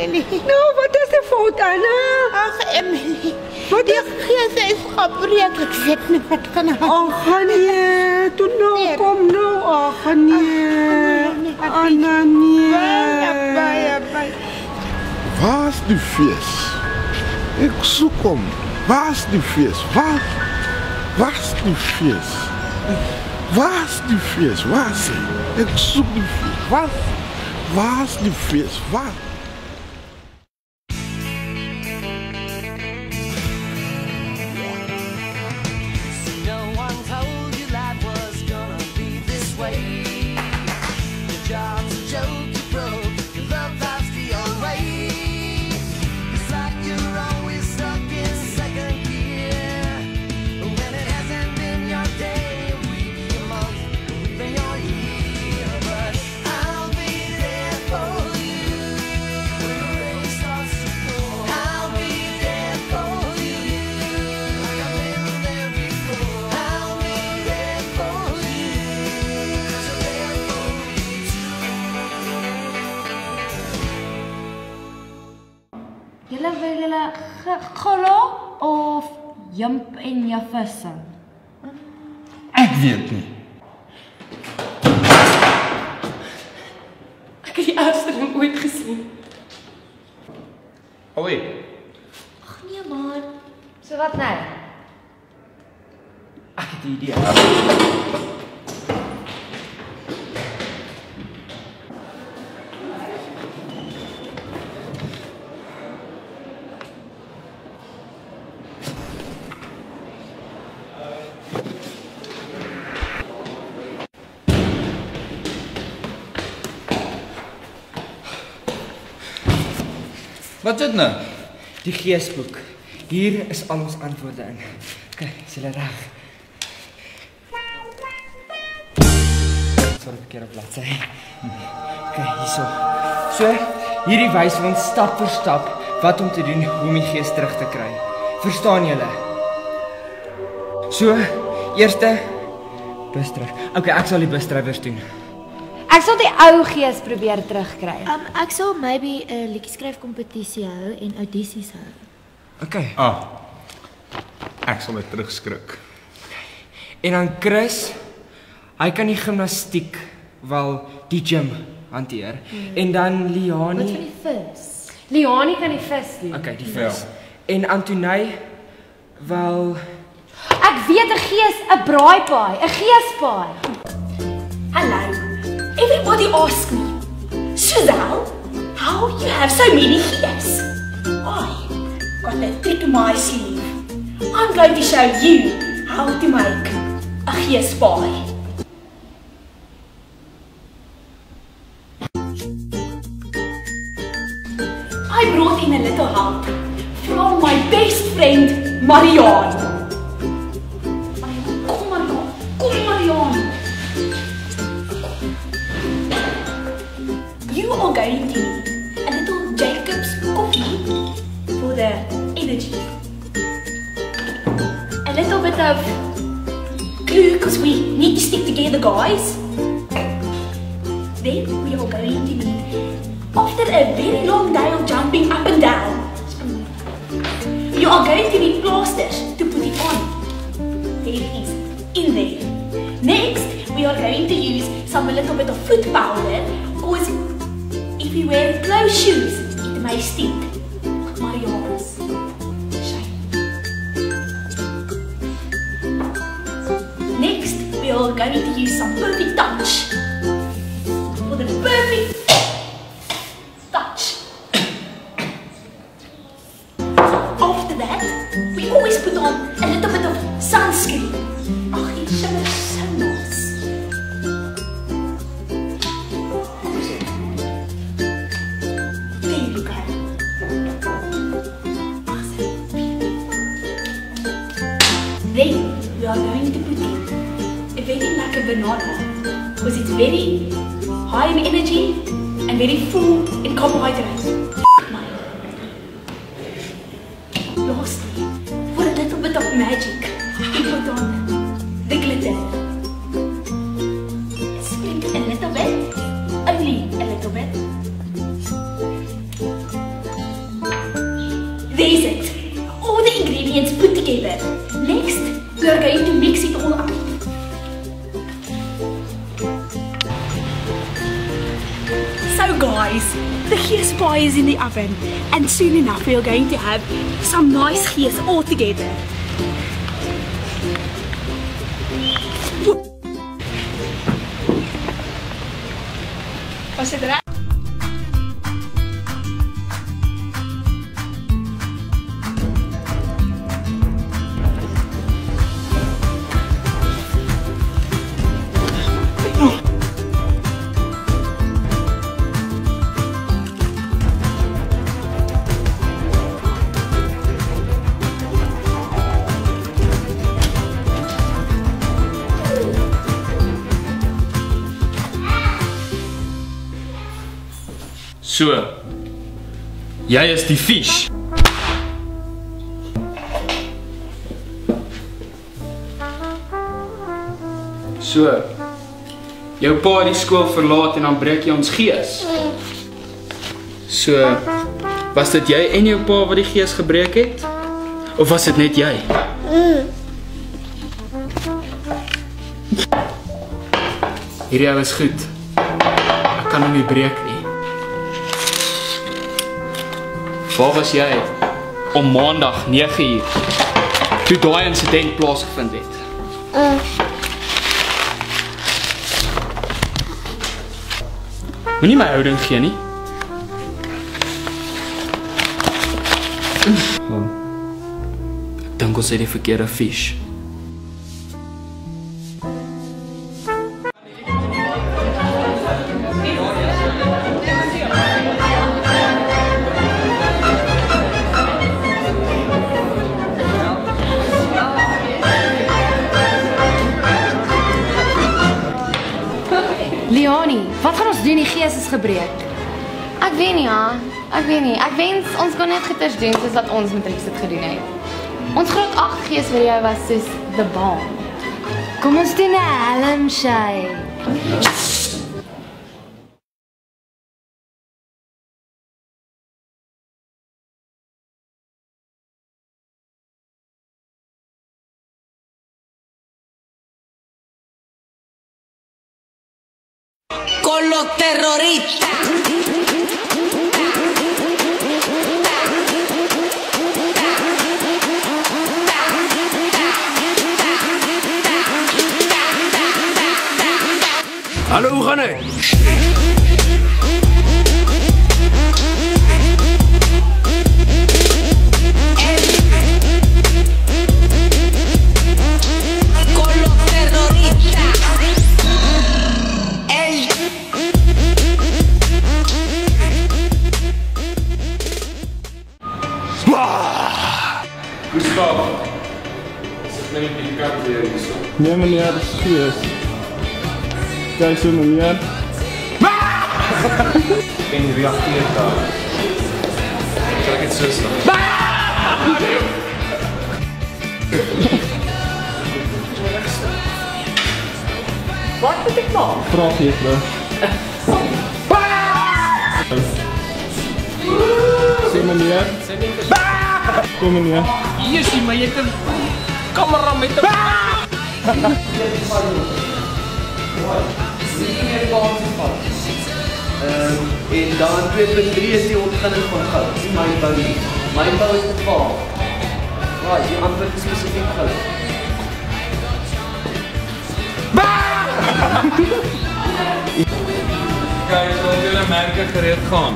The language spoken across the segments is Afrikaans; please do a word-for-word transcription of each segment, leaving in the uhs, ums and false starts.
Lily. Nou, wat is die fout, Anna? Ag, Emily. Wat Die is... gees is gebreek. Ek weet nie wat gaan aan. Ach, nee, toe nou, Nee. kom nou. Ach, nee. Ach, Anna, Baie, nee. baie, baie. Waar is die fees? Ek soek hom. Waar is die fees? Waar? Waar is die fees? Waar is die fees? Waar is hy? Ek soek die fees. Waar? Waar is die fees? Waar? No one told you life was gonna be this way. Your job's a joke, you broke, your love life's the old way. It's like you're always stuck in second gear. When it hasn't been your day, week, your month, even your year. But I'll be there for you when the rain starts to pour. I'll be there for you like I've been there before. I'll be there for you 'cause I'm there for you too. Julle wil julle golo of jump en jou visse? Ek weet nie. Ek het die ergste ding ooit gesien. Oei, Ag nee man. So wat nou? ek het 'n idee. Wat is dit nou? Die geesboek. Hier is al ons antwoorde in. Kyk, is hulle reg? Sorry, verkeerde bladsy. Kyk, hierso. So, hierdie wys ons stap vir stap wat om te doen om die gees terug te kry. Verstaan julle? So, eerste bus terug. Okay, ek sal die busdrywers doen. Ek sal die ou gees probeer terugkry. Um, ek sal maybe 'n uh, liedjie skryf kompetisie hou en audisies hou. Okay. Ah. Ek sal dit terugskrik. En dan Chris, hy kan die gimnastiek wel die gym hanteer. Hmm. En dan Liani. Wat van die vis? Liani kan die vis doen. Okay, die vis. En Antonay wel Ek weet 'n gees, 'n braaipaai, 'n geespaai. Hello. Everybody asks me, Suzelle, how you have so many gears? I got a trick in my sleeve. I'm going to show you how to make a gees pie. I brought in a little help from my best friend, Marianne. Kom Marianne, kom Marianne. You are going to need a little Jacob's coffee for the energy. A little bit of glue because we need to stick together, guys. Then we are going to need, after a very long day of jumping up and down, you are going to need plasters to put it on. There it is, in there. Next, we are going to use some a little bit of foot powder because if you wear closed shoes, it may stink. Marianne's. Shame. Next, we are going to use some perfect touch. For the perfect touch. After that, we always put on a little bit of sunscreen. Oh, it shimmers so nice. There you go. Then we are going to put in a very like a banana because it's very high in energy and very full in carbohydrates. Lastly, for a little bit of magic, we put on the glitter. Sprinkle a little bit, only a little bit. together. Next, we are going to mix it all up. So guys, the gees pie is in the oven, and soon enough we are going to have some nice gees all together. Was dit reg? So, jy is die vis. So, jou pa het die skool verlaat en dan breek jy ons gees. So, was dit jy en jou pa wat die gees gebreek het? Of was dit net jy? Hierdie ou is goed. Ek kan hom nie breek nie. Waar was jy om maandag nege uur toe daai insident plaasgevind het? Uh. Moenie my houding gee nie. Ek dink ons het die verkeerde vis. Leonie, wat gaan ons doen? Die gees is gebreek. Ek weet nie, ja. Ek weet nie. Ek wens ons kon net goeders doen soos wat ons met Rex dit gedoen het. Ons graad agt gees vir jou was soos the bomb. Kom ons doen 'n helm shake. Con los terroristas. Hallo, hoe gaan het? Gustav, sit net die kat weer hier so. Nee meneer, dit is gees. Kijk zo meneer. En reageer daar. Zal ik het zo staan? Wat moet ik nou? Vraag juffrouw. Zie meneer. Kom meneer. Hier is die, maar je hebt een camera met een... Um, en dan twee punt drie is die ontginning van goud. Die mynbou nie. Mynbou is te vaag. Right, die antwoord is spesifiek goud. Kijk, ik wil willen merken gereed gaan.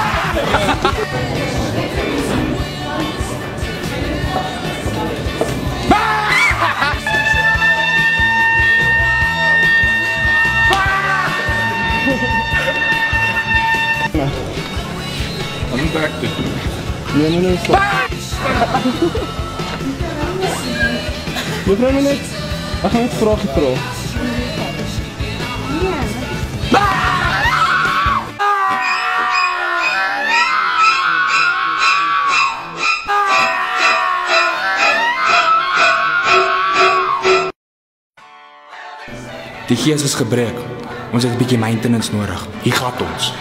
I'm back to Nee, nee, nee, stop. Mevrouw meneer, ik ga net vragen vragen. Die gees is gebreek. Ons het 'n bietjie maintenance nodig. Hier gaan ons.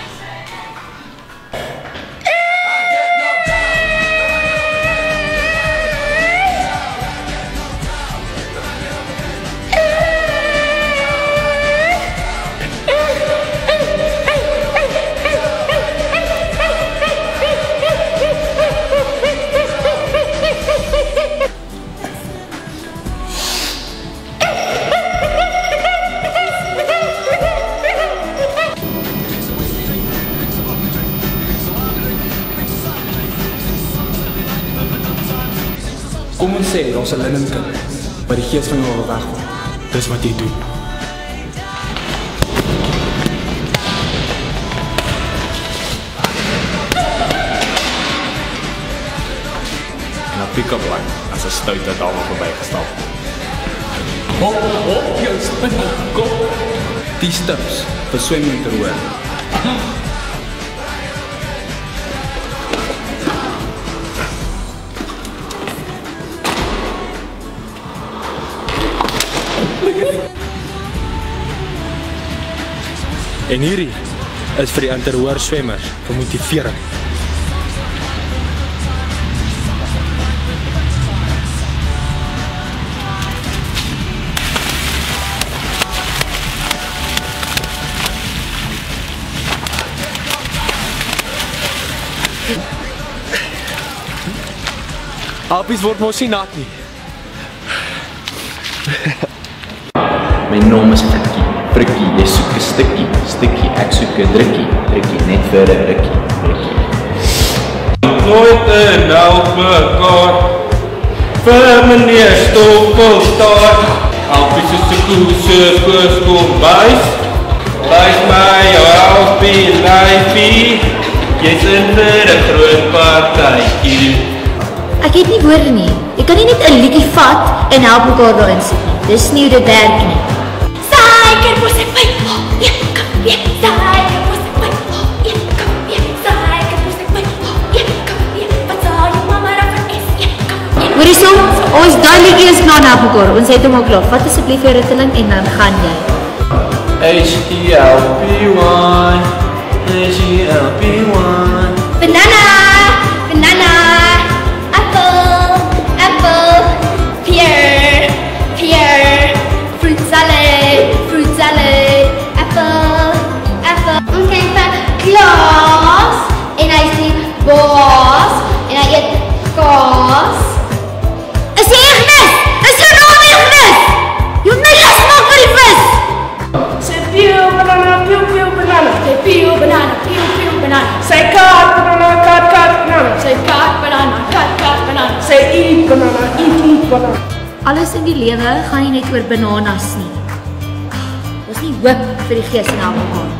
Kom ons sê, daar's 'n linnenkind, maar die gees van jou wil wegvat. Dis wat jy doen. Na pick-up line, as 'n stoute dame verbygestap. Hop, hop, jou spinne kop. Die stips vir swemming te hoor. En hierdie is vir die interhoor swemmers vir motivering. Alpies word mos nie nat nie. My naam is Frikkie. Frikkie, jy soek 'n stukkie. Stukkie, ek soek 'n drukkie. Drukkie, net vir 'n rukkie. Rukkie. Nooit en help mekaar. Vir meneer Stoppelstaart. Alpies is 'n koe, koes kom bys. Bys my jou alpie lyfie. Jy's in vir 'n groot partytjie. Ek het nie woorde nie. Jy kan nie net 'n liedjie vat en help mekaar daarin sit nie. Dis nie hoe dit werk nie. Suiker moet ek by. Ja, kom weer. Suiker moet ek by. Ja, kom weer. Suiker moet ek by. Ja, kom weer. Wat sal jou mamma daarvan is? Ja, kom weer. Hoorie so, ons daai liedjie is klaar na mekaar. Ons het hom al klaar. Vat asseblief jou ritteling en dan gaan jy. H E L P one. H E L P one. Banana. Banana. Apple. Apple. Pear. Pear. Fruit salad. Fruit salad. Apple. Apple. Ons kyk vir Klaas. En hy sê Baas. En hy eet kaas. Is jy Ignis? Is jou naam Ignis? Jy moet my las maak vir die vis. Say peel banana, peel peel banana. Say peel banana, peel peel banana. Say cut banana, cut cut banana. Say cut banana, cut cut banana. Say eat banana, eat eat banana. Alles in die lewe gaan nie net oor bananas nie. Daar's nie hoop vir die gees en almekaar.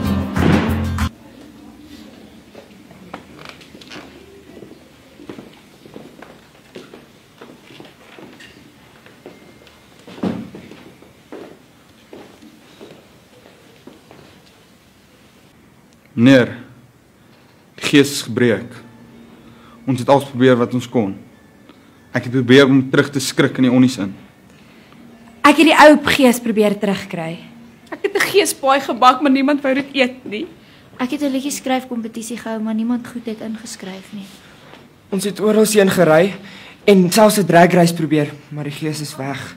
Meneer, die gees is gebreek. Ons het alles probeer wat ons kon. Ek het probeer om terug te skrik in die onnies in. Ek het die ou gees probeer terugkry. Ek het 'n geespaai gebak, maar niemand wou dit eet nie. Ek het 'n liedjie skryf kompetisie gehou, maar niemand goed het ingeskryf nie. Ons het oral heen gery en selfs 'n drag race probeer, maar die gees is weg.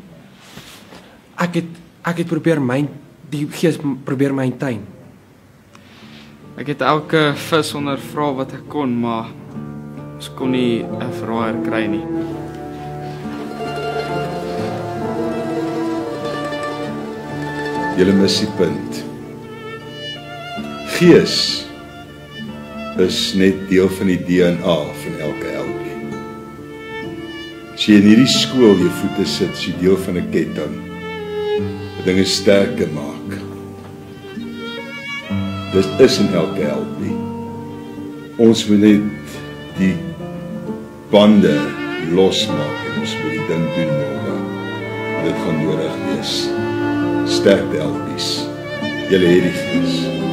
Ek het ek het probeer my die gees probeer my tuin. Ek het elke vis ondervra wat ek kon, maar ons kon nie 'n verraaier kry nie. Julle mis die punt. Gees is net deel van die D N A van elke elkie. As jy in hierdie skool jou voete sit, is jy deel van 'n ketting wat dinge sterker maak. Dit is in elke elkie. Ons moet net die bande losmaak en ons moet die ding doen môre. Dit gaan nodig wees. Sterk elkies. Julle het die gees.